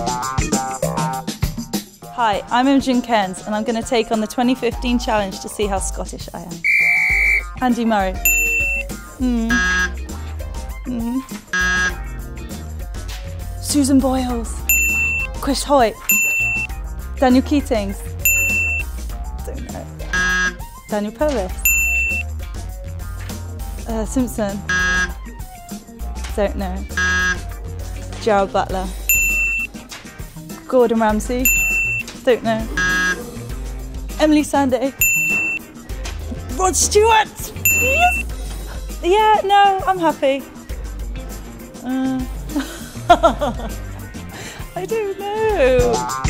Hi, I'm Imogen Cairns and I'm going to take on the 2015 challenge to see how Scottish I am. Andy Murray. Susan Boyles. Chris Hoyt. Daniel Keatings. Don't know. Daniel Purvis. Simpson. Don't know. Gerald Butler. Gordon Ramsay. Don't know. Emily Sandé. Rod Stewart! Yes! Yeah, no, I'm happy. I don't know.